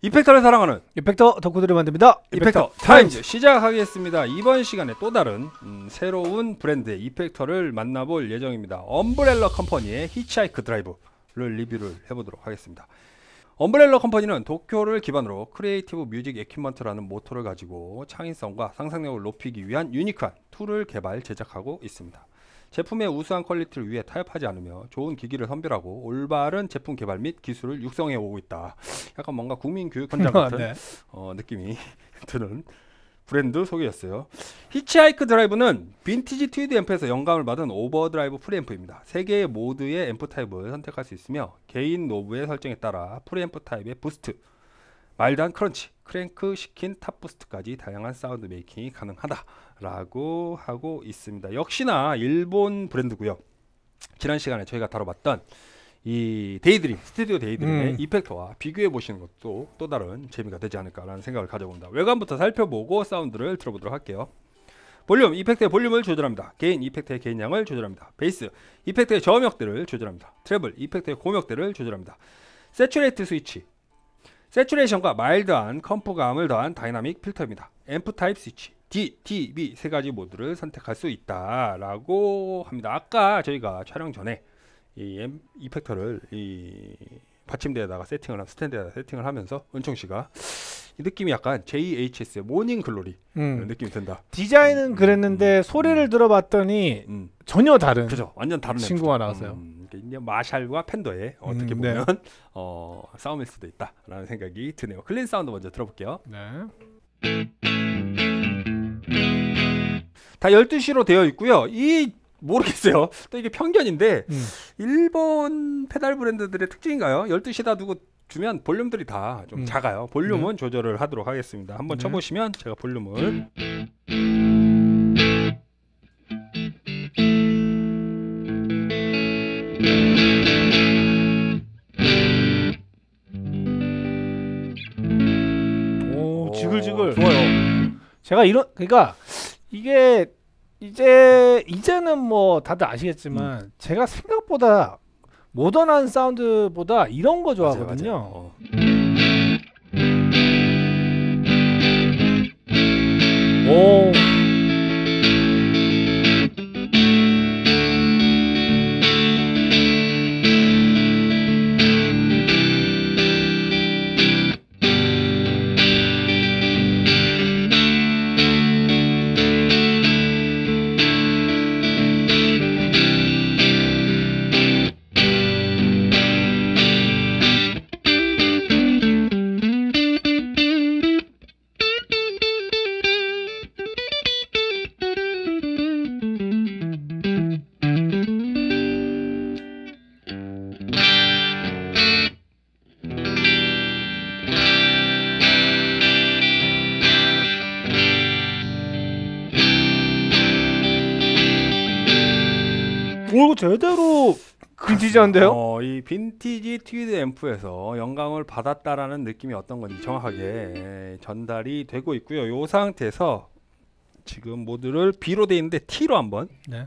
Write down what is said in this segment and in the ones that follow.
이펙터를 사랑하는 이펙터 덕후들이 만듭니다. 이펙터 타임즈 시작하겠습니다. 이번 시간에 또 다른 새로운 브랜드의 이펙터를 만나볼 예정입니다. 엄브렐러 컴퍼니의 히치하이크 드라이브를 리뷰를 해보도록 하겠습니다. 엄브렐러 컴퍼니는 도쿄를 기반으로 크리에이티브 뮤직 에퀴먼트라는 모토를 가지고 창의성과 상상력을 높이기 위한 유니크한 툴을 개발 제작하고 있습니다. 제품의 우수한 퀄리티를 위해 타협하지 않으며 좋은 기기를 선별하고 올바른 제품 개발 및 기술을 육성해 오고 있다. 약간 뭔가 국민교육 현장 같은 네. 느낌이 드는 브랜드 소개였어요. 히치하이크 드라이브는 빈티지 트위드 앰프에서 영감을 받은 오버드라이브 프리앰프입니다. 3개의 모드의 앰프 타입을 선택할 수 있으며 개인 노브의 설정에 따라 프리앰프 타입의 부스트, 마일드한 크런치, 크랭크 시킨 탑 부스트까지 다양한 사운드 메이킹이 가능하다라고 하고 있습니다. 역시나 일본 브랜드고요. 지난 시간에 저희가 다뤄봤던 이 데이드림, 스튜디오 데이드림의 이펙터와 비교해 보시는 것도 또 다른 재미가 되지 않을까라는 생각을 가져봅니다. 외관부터 살펴보고 사운드를 들어보도록 할게요. 볼륨, 이펙터의 볼륨을 조절합니다. 게인, 이펙터의 게인량을 조절합니다. 베이스, 이펙터의 저음역대를 조절합니다. 트래블, 이펙터의 고음역대를 조절합니다. 세츄레이트 스위치, 세츄레이션과 마일드한 컴프감을 더한 다이나믹 필터입니다. 앰프 타입 스위치, D, T, B 세 가지 모드를 선택할 수 있다라고 합니다. 아까 저희가 촬영 전에 이 이펙터를 이 받침대에다가 세팅을 스탠드에다가 세팅을 하면서 은총 씨가 이 느낌이 약간 JHS의 모닝 글로리 느낌이 든다. 디자인은 그랬는데 소리를 들어봤더니 전혀 다른. 그죠, 완전 다른 친구가 나왔어요. 마샬과 팬더의 어떻게 보면 네. 싸움일 수도 있다라는 생각이 드네요. 클린 사운드 먼저 들어볼게요. 네. 다 12시로 되어 있고요. 이 모르겠어요. 또 이게 편견인데 일본 페달 브랜드들의 특징인가요? 12시다 두고 주면 볼륨들이 다 좀 작아요. 볼륨은 조절을 하도록 하겠습니다. 한번 쳐보시면 제가 볼륨을 오, 지글지글 좋아요. 제가 그러니까 이게 이제는 뭐 다들 아시겠지만 제가 생각보다 모던한 사운드보다 이런 거 좋아하거든요. 오. 오, 제대로 빈티지한데요? 이 빈티지 트위드 앰프에서 영감을 받았다라는 느낌이 어떤 건지 정확하게 전달이 되고 있고요. 이 상태에서 지금 모드를 B로 되어 있는데 T로 한번 네.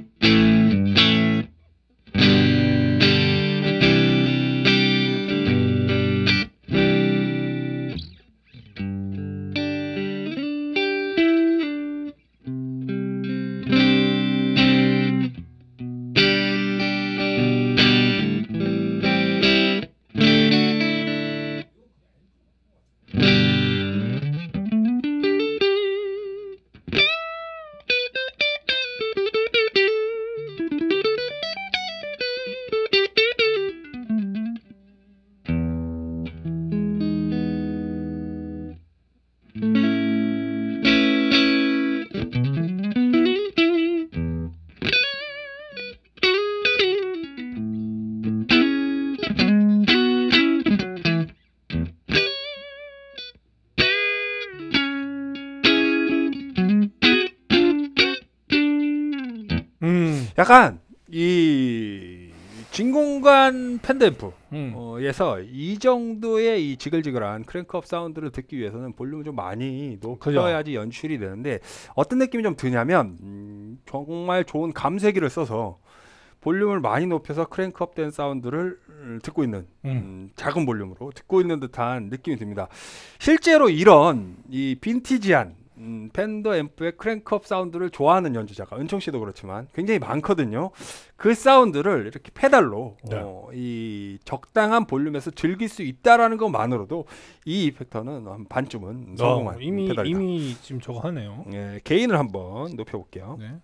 약간 이 진공관 팬더 앰프에서 이 정도의 이 지글지글한 크랭크업 사운드를 듣기 위해서는 볼륨을 좀 많이 높여야지 연출이 되는데 어떤 느낌이 좀 드냐면 정말 좋은 감쇄기를 써서 볼륨을 많이 높여서 크랭크업된 사운드를 듣고 있는 작은 볼륨으로 듣고 있는 듯한 느낌이 듭니다. 실제로 이런 이 빈티지한 펜더 앰프의 크랭크업 사운드를 좋아하는 연주자가 은총 씨도 그렇지만 굉장히 많거든요. 그 사운드를 이렇게 페달로 이 적당한 볼륨에서 즐길 수 있다라는 것만으로도 이 이펙터는 한 반쯤은 성공한 페달이다. 이미 지금 저거 하네요. 예, 게인을 한번 높여볼게요. 네.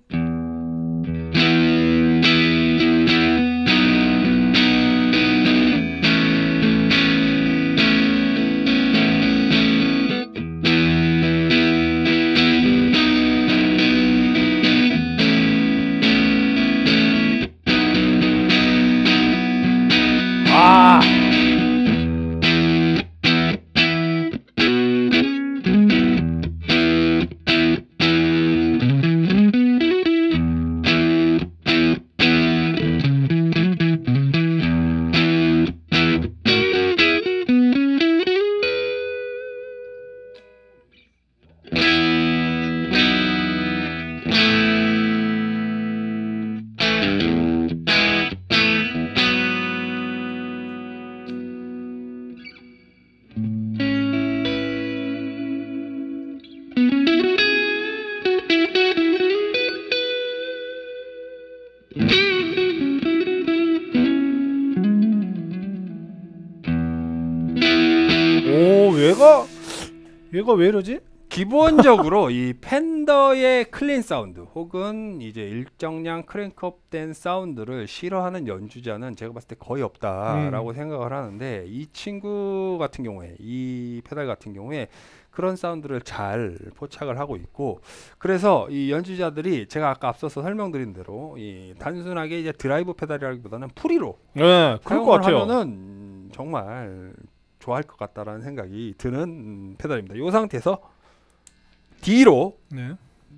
오, 얘가 왜 이러지? 기본적으로 이 펜더의 클린 사운드 혹은 이제 일정량 크랭크업된 사운드를 싫어하는 연주자는 제가 봤을 때 거의 없다라고 생각을 하는데, 이 친구 같은 경우에, 이 페달 같은 경우에 그런 사운드를 잘 포착을 하고 있고, 그래서 이 연주자들이 제가 아까 앞서서 설명드린 대로 이 단순하게 이제 드라이브 페달이라기보다는 프리로 네, 그럴 것 같아요. 하면은 정말 좋아할 것 같다라는 생각이 드는 페달입니다. 이 상태에서 D로 네.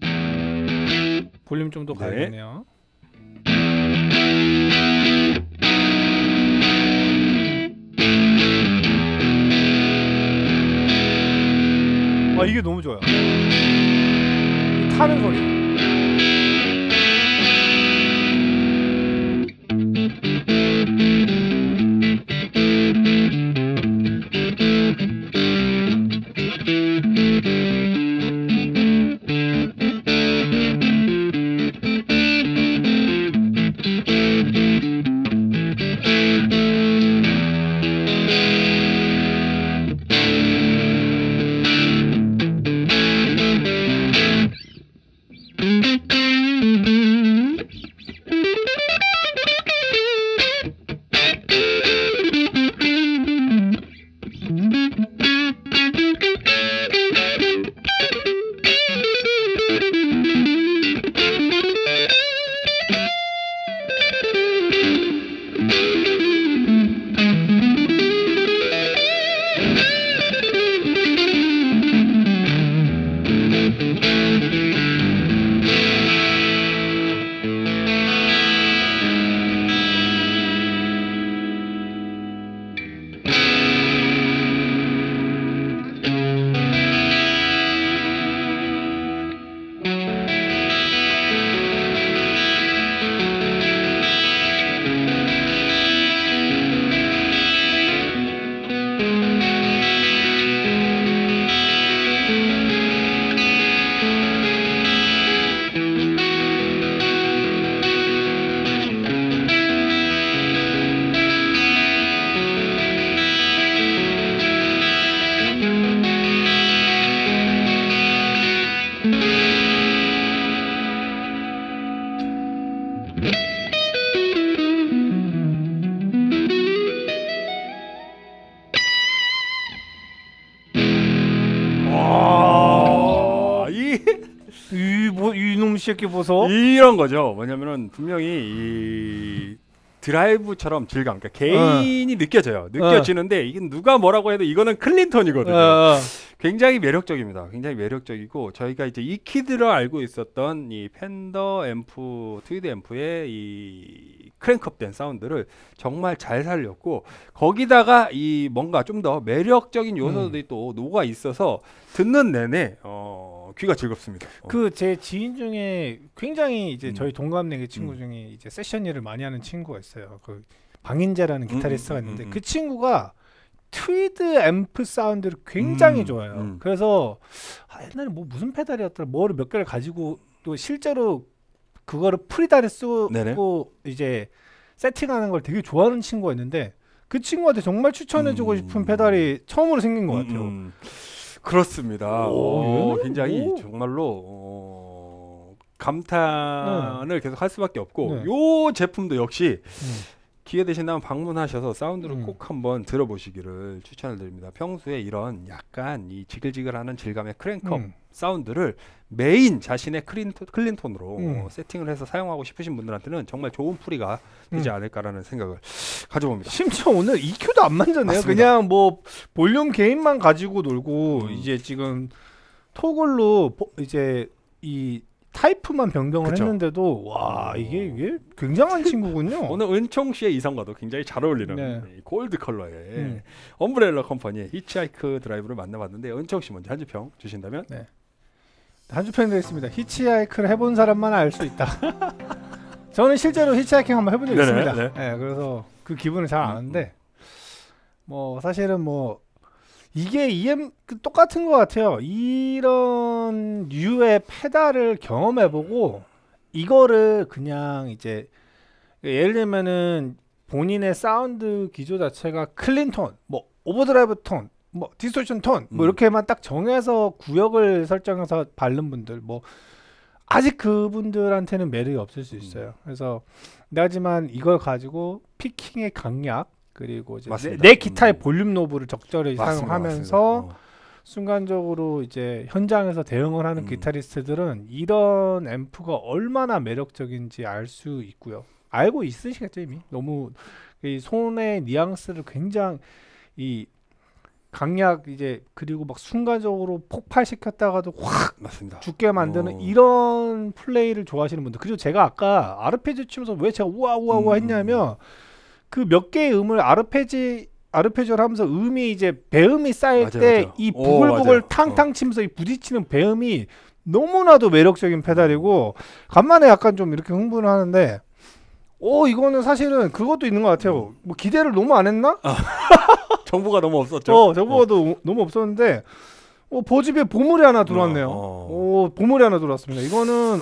볼륨 좀 더 가야겠네요. 아, 이게 너무 좋아요. 타는 소리. 이놈 새끼 보소. 이런 거죠. 뭐냐면은 분명히 이 드라이브처럼 질감, 그러니까 개인이 느껴져요. 느껴지는데 이게 누가 뭐라고 해도 이거는 클린턴이거든요. 굉장히 매력적입니다. 굉장히 매력적이고, 저희가 이제 익히들어 알고 있었던 이 펜더 앰프, 트위드 앰프의 이 크랭크업된 사운드를 정말 잘 살렸고, 거기다가 이 뭔가 좀 더 매력적인 요소들이 또 녹아 있어서 듣는 내내 귀가 즐겁습니다. 그 제 지인 중에 굉장히 이제 저희 동갑내기 친구 음. 중에 이제 세션 일을 많이 하는 친구가 있어요. 그 방인재라는 기타리스트가 있는데 그 친구가 트위드 앰프 사운드를 굉장히 좋아해요. 그래서 옛날에 뭐 무슨 페달이었더라, 뭐를 몇 개를 가지고 또 실제로 그거를 프리다를 쓰고 네네. 이제 세팅하는 걸 되게 좋아하는 친구가 있는데 그 친구한테 정말 추천해주고 싶은 페달이 처음으로 생긴 것 같아요. 그렇습니다. 오, 굉장히 오. 정말로 감탄을 계속 할 수밖에 없고 네. 요 제품도 역시 기회 되신다면 방문하셔서 사운드를 꼭 한번 들어보시기를 추천을 드립니다. 평소에 이런 약간 이 지글지글하는 질감의 크랭크업 사운드를 메인 자신의 클린톤으로 세팅을 해서 사용하고 싶으신 분들한테는 정말 좋은 풀이가 되지 않을까라는 생각을 가져봅니다. 심지어 오늘 EQ도 안 만졌네요. 맞습니다. 그냥 뭐 볼륨 게인만 가지고 놀고 이제 지금 토글로 이제 이 타이프만 변경을 그쵸. 했는데도 와 이게 굉장한 친구군요. 오늘 은총 씨의 이성과도 굉장히 잘 어울리는 네. 이 골드 컬러의 엄브렐러 컴퍼니의 히치하이크 드라이브를 만나봤는데 은총 씨 먼저 한 줄 평 주신다면? 네. 한 줄 평 드리겠습니다. 히치하이크를 해본 사람만 알 수 있다. 저는 실제로 히치하이킹 한번 해본 적이 네네, 있습니다. 네. 네, 그래서 그 기분을 잘 아는데 뭐 사실은 뭐 이게 똑같은 것 같아요. 이런 류의 페달을 경험해보고 이거를 그냥 이제 예를 들면은 본인의 사운드 기조 자체가 클린 톤, 뭐 오버드라이브 톤, 뭐 디스토션 톤, 뭐 이렇게만 딱 정해서 구역을 설정해서 바른 분들, 뭐 아직 그분들한테는 매력이 없을 수 있어요. 그래서 하지만 이걸 가지고 피킹의 강약 그리고 이제 내 기타의 볼륨 노브를 적절히 사용하면서 순간적으로 이제 현장에서 대응을 하는 기타리스트들은 이런 앰프가 얼마나 매력적인지 알 수 있고요. 알고 있으시겠죠 이미. 너무 이 손의 뉘앙스를 굉장히 이 강약 이제 그리고 막 순간적으로 폭발시켰다가도 확 맞습니다. 죽게 만드는 이런 플레이를 좋아하시는 분들. 그리고 제가 아까 아르페지오 치면서 왜 제가 우와 했냐면 그 몇 개의 음을 아르페지오를 하면서 음이 이제 배음이 쌓일 때 이 부글부글 탕탕 치면서 이 부딪히는 배음이 너무나도 매력적인 페달이고 간만에 약간 좀 이렇게 흥분을 하는데 이거는 사실은 그것도 있는 것 같아요. 뭐 기대를 너무 안 했나? 정보가 너무 없었죠. 정보가 너무 없었는데 버즈비에 보물이 하나 들어왔네요. 보물이 하나 들어왔습니다. 이거는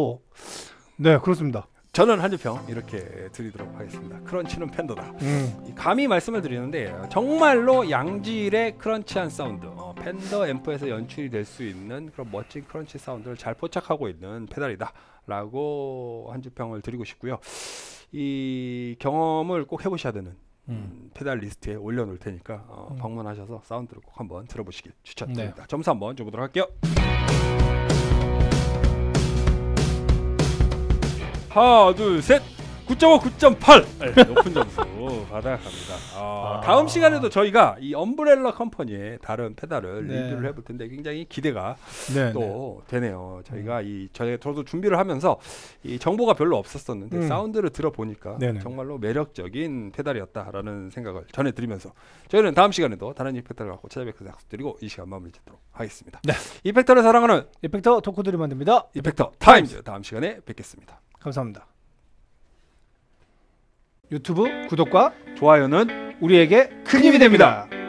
네 그렇습니다. 저는 한 줄 평 이렇게 드리도록 하겠습니다. 크런치는 팬더다. 감히 말씀을 드리는데 정말로 양질의 크런치한 사운드, 팬더 앰프에서 연출이 될 수 있는 그런 멋진 크런치 사운드를 잘 포착하고 있는 페달이다 라고 한 줄 평을 드리고 싶고요. 이 경험을 꼭 해보셔야 되는 페달 리스트에 올려놓을 테니까 방문하셔서 사운드를 꼭 한번 들어보시길 추천드립니다. 네. 점수 한번 줘보도록 할게요. 하나 둘 셋 9.5 9.8 네, 높은 점수 받아갑니다. 다음 시간에도 저희가 이 엄브렐러 컴퍼니의 다른 페달을 리뷰를 해볼 텐데 굉장히 기대가 또 되네요. 저희가 저도 준비를 하면서 이 정보가 별로 없었었는데 사운드를 들어보니까 정말로 매력적인 페달이었다라는 생각을 전해드리면서 저희는 다음 시간에도 다른 이펙터를 갖고 찾아뵙기로 약속드리고 이 시간 마무리 짓도록 하겠습니다. 네. 이펙터를 사랑하는 이펙터 덕후들이 만듭니다. 이펙터 타임즈 다음 시간에 뵙겠습니다. 감사합니다. 유튜브 구독과 좋아요는 우리에게 큰 힘이 됩니다.